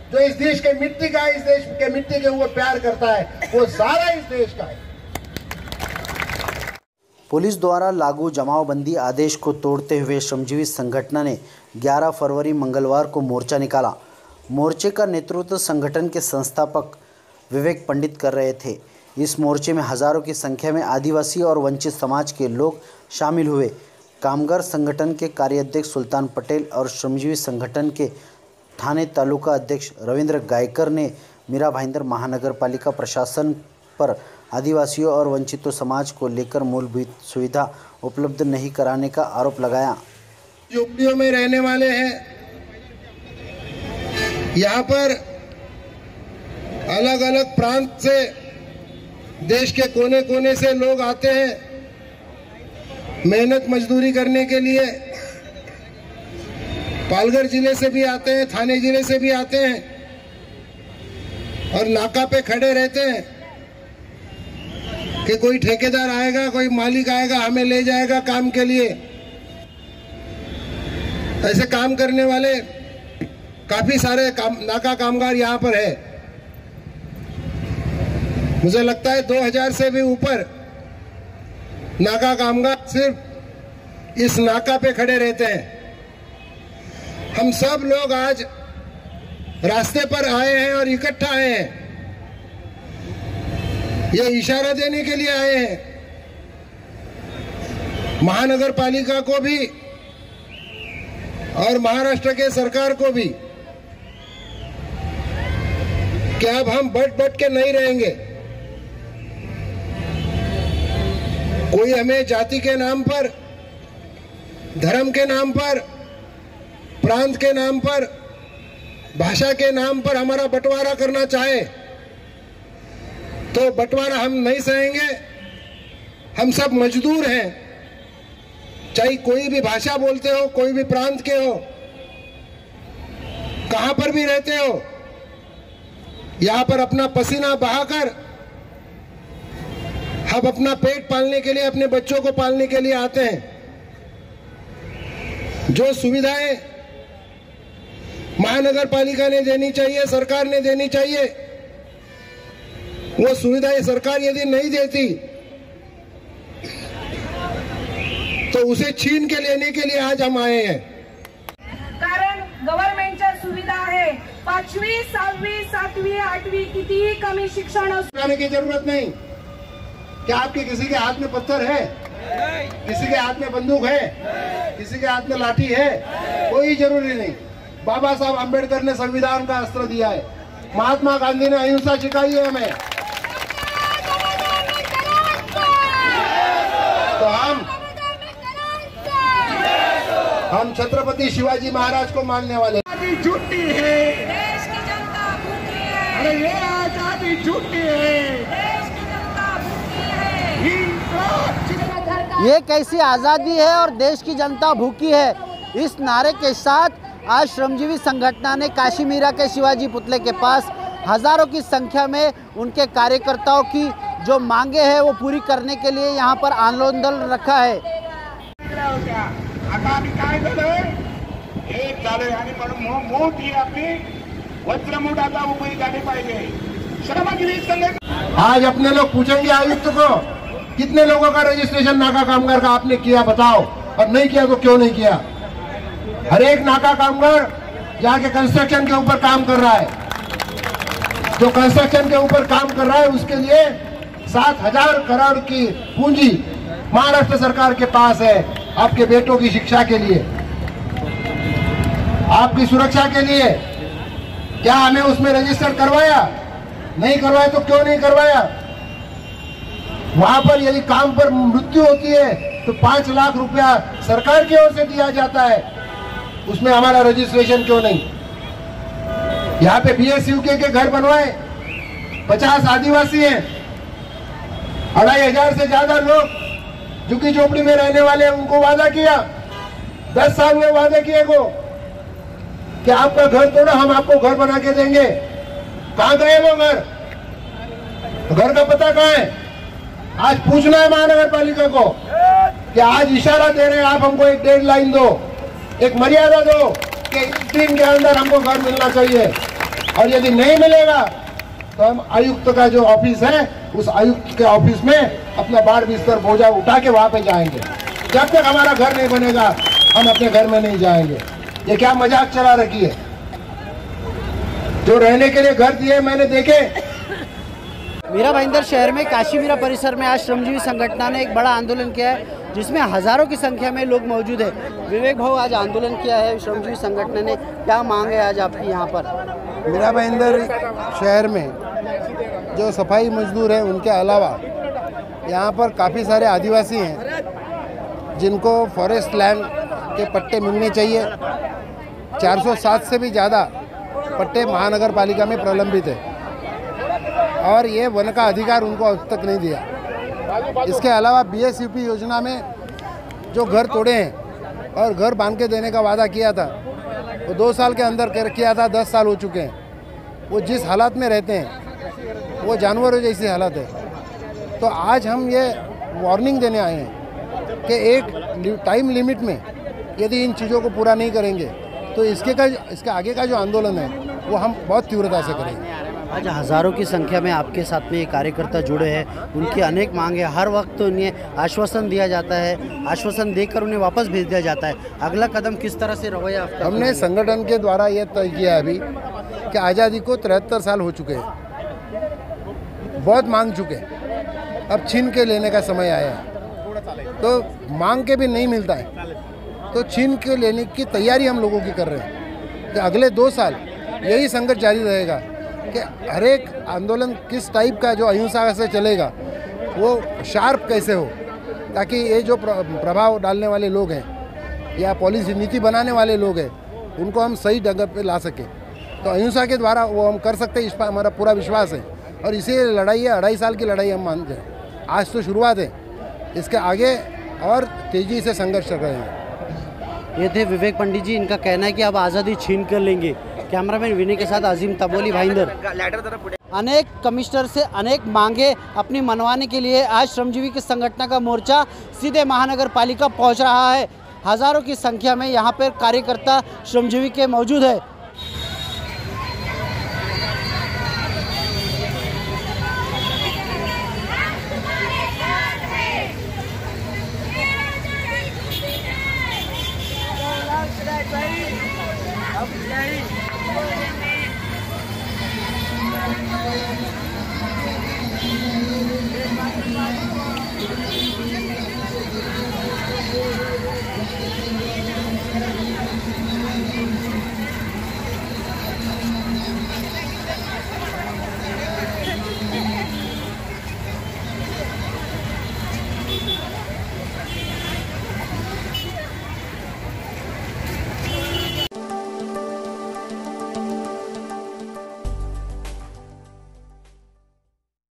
जो इस देश के मिट्टी का है, इस देश के मिट्टी के ऊपर प्यार करता है, वो सारा इस देश का है। पुलिस द्वारा लागू जमावबंदी आदेश को तोड़ते हुए श्रमजीवी संगठन ने 11 फरवरी मंगलवार को मोर्चा निकाला। मोर्चे का नेतृत्व संगठन के संस्थापक विवेक पंडित कर रहे थे। इस मोर्चे में हजारों की संख्या में आदिवासी और वंचित समाज के लोग शामिल हुए। कामगार संगठन के कार्याध्यक्ष सुल्तान पटेल और श्रमजीवी संगठन के थाने तालुका अध्यक्ष रविंद्र गायकर ने मीरा भाईंदर महानगर पालिका प्रशासन पर आदिवासियों और वंचितों समाज को लेकर मूलभूत सुविधा उपलब्ध नहीं कराने का आरोप लगाया। झुग्गियों में रहने वाले हैं, यहाँ पर अलग अलग प्रांत से, देश के कोने कोने से लोग आते हैं मेहनत मजदूरी करने के लिए। पालघर जिले से भी आते हैं, थाने जिले से भी आते हैं और नाका पे खड़े रहते हैं कि कोई ठेकेदार आएगा, कोई मालिक आएगा, हमें ले जाएगा काम के लिए। ऐसे काम करने वाले काफी सारे नाका कामगार यहाँ पर है। मुझे लगता है 2000 से भी ऊपर नाका कामगार सिर्फ इस नाका पे खड़े रहते हैं। हम सब लोग आज रास्ते पर आए हैं और इकट्ठा आए हैं, ये इशारा देने के लिए आए हैं महानगर पालिका को भी और महाराष्ट्र के सरकार को भी कि अब हम बट के नहीं रहेंगे। कोई हमें जाति के नाम पर, धर्म के नाम पर, प्रांत के नाम पर, भाषा के नाम पर हमारा बंटवारा करना चाहे तो बंटवारा हम नहीं सहेंगे। हम सब मजदूर हैं, चाहे कोई भी भाषा बोलते हो, कोई भी प्रांत के हो, कहां पर भी रहते हो, यहां पर अपना पसीना बहाकर हम अपना पेट पालने के लिए, अपने बच्चों को पालने के लिए आते हैं। जो सुविधाएं महानगर पालिका ने देनी चाहिए, सरकार ने देनी चाहिए, वो सुविधाएं सरकार यदि नहीं देती तो उसे छीन के लेने के लिए आज हम आए हैं। कारण गव्हर्नमेंटच्या सुविधा आहे, 5वी 6वी 7वी 8वी कितीही कमी शिक्षण जाने की जरूरत नहीं। क्या आपके किसी के हाथ में पत्थर है? किसी के हाथ में बंदूक है? किसी के हाथ में लाठी है? कोई जरूरी नहीं। बाबा साहब अंबेडकर ने संविधान का अस्त्र दिया है, महात्मा गांधी ने अहिंसा सिखाई है हमें। तो हम छत्रपति शिवाजी महाराज को मानने वाले। झूठी है, देश की जनता भूखी है, अरे ये आजादी झूठी है, देश की जनता भूखी है। ये कैसी आज़ादी है और देश की जनता भूखी है, इस नारे के साथ आज श्रमजीवी संगठन ने काशी मीरा के शिवाजी पुतले के पास हजारों की संख्या में उनके कार्यकर्ताओं की जो मांगे हैं वो पूरी करने के लिए यहाँ पर आंदोलन रखा है। आता आम्ही काय झालं, एक झालंय आणि म्हणून मूठ ही आपली वज्रमूठ आता उभी झाली पाहिजे। श्रमजीवी संघटना आज अपने लोग पूछेंगे आयुक्त को, कितने लोगों का रजिस्ट्रेशन नाका कामगार का आपने किया बताओ, और नहीं किया तो क्यों नहीं किया? हर एक नाका कामगार जाके कंस्ट्रक्शन के ऊपर काम कर रहा है, जो कंस्ट्रक्शन के ऊपर काम कर रहा है उसके लिए 7,000 करोड़ की पूंजी महाराष्ट्र सरकार के पास है, आपके बेटों की शिक्षा के लिए, आपकी सुरक्षा के लिए। क्या हमें उसमें रजिस्टर करवाया? नहीं करवाया तो क्यों नहीं करवाया? वहां पर यदि काम पर मृत्यु होती है तो 5 लाख रुपया सरकार की ओर से दिया जाता है, उसमें हमारा रजिस्ट्रेशन क्यों नहीं? यहाँ पे BSUK के घर बनवाए, 50 आदिवासी हैं, 2,500 से ज्यादा लोग झुग्गी झोपड़ी में रहने वाले, उनको वादा किया, 10 साल में वादे किए को कि आपका घर तोड़ो, हम आपको घर बना के देंगे। कहाँ गए वो घर? घर का पता कहाँ है? आज पूछना है महानगर पालिका को कि आज इशारा दे रहे हैं आप, हमको एक डेडलाइन दो, एक मर्यादा दो कि इस दिन के अंदर हमको घर मिलना चाहिए। और यदि नहीं मिलेगा तो हम आयुक्त का जो ऑफिस है उस आयुक्त के ऑफिस में अपना बाढ़ बिस्तर बोझा उठा के वहां पे जाएंगे। जब तक हमारा घर नहीं बनेगा हम अपने घर में नहीं जाएंगे। ये क्या मजाक चला रखी है? जो रहने के लिए घर दिए मैंने देखे। मीरा भाईंदर शहर में काशी मीरा परिसर में आज श्रमजीवी संगठन ने एक बड़ा आंदोलन किया है जिसमें हजारों की संख्या में लोग मौजूद है। विवेक भाऊ, आज आंदोलन किया है श्रमजीवी संगठन ने, क्या मांग है आज आपकी यहाँ पर? मीरा भाईंदर शहर में जो सफाई मजदूर हैं उनके अलावा यहाँ पर काफ़ी सारे आदिवासी हैं जिनको फॉरेस्ट लैंड के पट्टे मिलने चाहिए। 407 से भी ज़्यादा पट्टे महानगर पालिका में प्रलंबित है और ये वन का अधिकार उनको अब तक नहीं दिया। इसके अलावा BSUP योजना में जो घर तोड़े हैं और घर बांध के देने का वादा किया था वो 2 साल के अंदर किया था, 10 साल हो चुके हैं। वो जिस हालात में रहते हैं वो जानवरों जैसी हालत है। तो आज हम ये वार्निंग देने आए हैं कि एक टाइम लिमिट में यदि इन चीज़ों को पूरा नहीं करेंगे तो इसके आगे का जो आंदोलन है वो हम बहुत तीव्रता से करेंगे। आज हज़ारों की संख्या में आपके साथ में ये कार्यकर्ता जुड़े हैं, उनकी अनेक मांगे, हर वक्त उन्हें आश्वासन दिया जाता है, आश्वासन देकर उन्हें वापस भेज दिया जाता है। अगला कदम किस तरह से रवैया आपका? हमने संगठन के द्वारा ये तय किया है अभी कि आज़ादी को 73 साल हो चुके हैं, बहुत मांग चुके हैं, अब छीन के लेने का समय आया है। तो मांग के भी नहीं मिलता है तो छीन के लेने की तैयारी हम लोगों की कर रहे हैं कि अगले 2 साल यही संघर्ष जारी रहेगा कि हर एक आंदोलन किस टाइप का जो अहिंसा से चलेगा वो शार्प कैसे हो, ताकि ये जो प्रभाव डालने वाले लोग हैं या पॉलिसी नीति बनाने वाले लोग हैं उनको हम सही जगह पे ला सकें। तो अहिंसा के द्वारा वो हम कर सकते हैं, इस पर हमारा पूरा विश्वास है। और इसी लड़ाई है, 2.5 साल की लड़ाई हम मानते हैं। आज तो शुरुआत है, इसके आगे और तेज़ी से संघर्ष कर रहे हैं। ये थे विवेक पंडित जी, इनका कहना है कि अब आज़ादी छीन कर लेंगे। कैमरामैन विनय के साथ अजीम तबोली, भाईंदर। अनेक कमिश्नर से अनेक मांगे अपनी मनवाने के लिए आज श्रमजीवी की संगठन का मोर्चा सीधे महानगर पालिका पहुँच रहा है। हज़ारों की संख्या में यहाँ पर कार्यकर्ता श्रमजीवी के मौजूद है।